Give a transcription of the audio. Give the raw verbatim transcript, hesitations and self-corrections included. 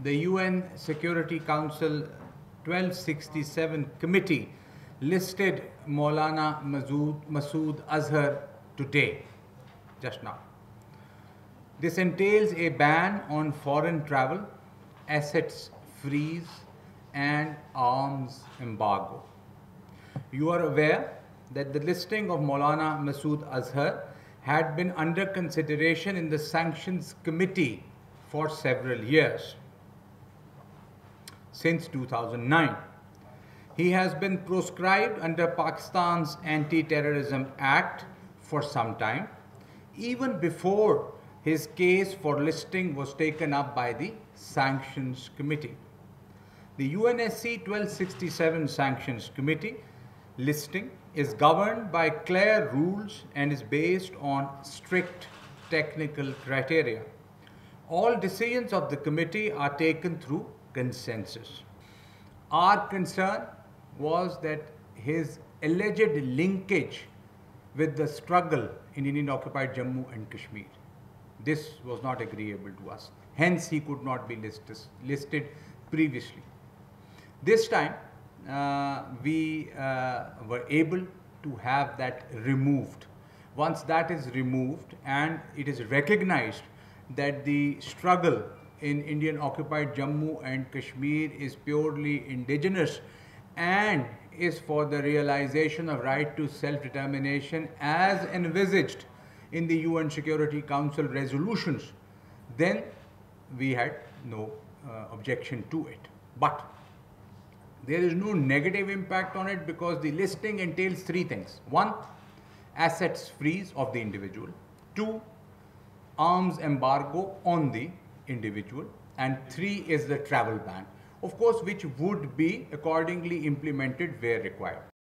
the U N Security Council twelve sixty-seven committee listed Maulana Masood, Masood Azhar today, just now. This entails a ban on foreign travel, assets freeze, and arms embargo. You are aware that the listing of Maulana Masood Azhar had been under consideration in the Sanctions Committee for several years, since two thousand nine. He has been proscribed under Pakistan's Anti-Terrorism Act for some time, even before his case for listing was taken up by the Sanctions Committee. The U N S C twelve sixty-seven Sanctions Committee listing is governed by clear rules and is based on strict technical criteria. All decisions of the committee are taken through consensus. Our concern was that his alleged linkage with the struggle in Indian-occupied Jammu and Kashmir. This was not agreeable to us. Hence, he could not be listed, listed previously. This time, uh, we uh, were able to have that removed. Once that is removed and it is recognized that the struggle in Indian-occupied Jammu and Kashmir is purely indigenous and is for the realization of right to self-determination as envisaged in the U N Security Council resolutions, then we had no uh, objection to it. But there is no negative impact on it because the listing entails three things. One, assets freeze of the individual. Two, arms embargo on the individual. And three is the travel ban, of course, which would be accordingly implemented where required.